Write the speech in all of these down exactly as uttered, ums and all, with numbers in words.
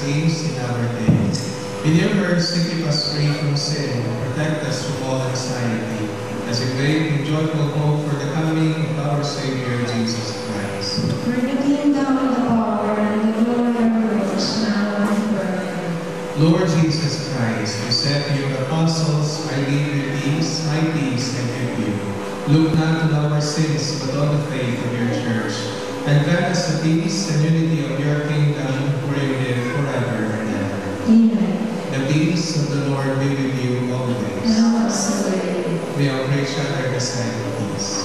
dreams in our day. In your mercy, keep us free from sin, protect us from all anxiety, as we wait with joyful hope for the coming of our Savior, Jesus Christ. For the kingdom, the power, and the glory are yours, now and forever. Lord Jesus Christ, you said to your apostles, I leave you peace, my peace I give you. Look not on our sins, but on the faith of your church, and grant us the peace and unity of your kingdom, where you live forever and ever. Amen. The peace of the Lord be with you always. Now also with We all pray each other the sign of peace.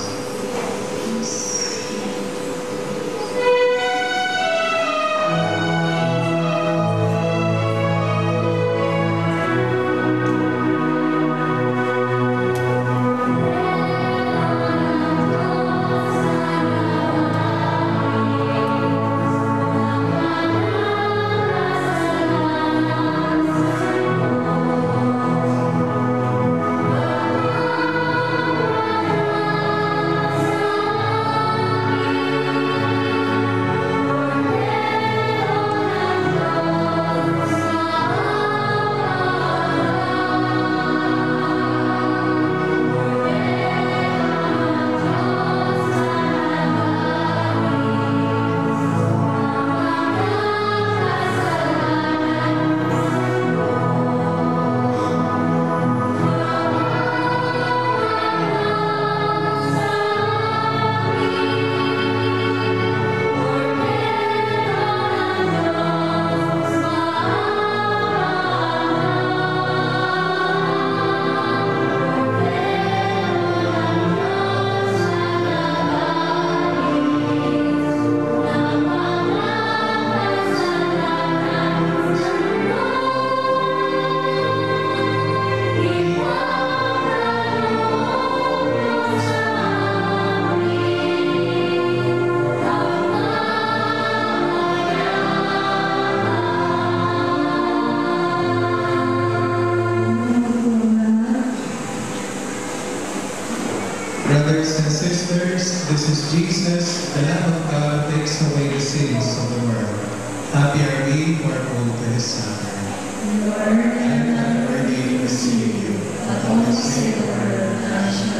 Brothers and sisters, this is Jesus, the Lamb of God, who takes away the sins of the world. Happy are we who are called to his supper. Lord, I am not worthy to receive you, but only say the word, and I shall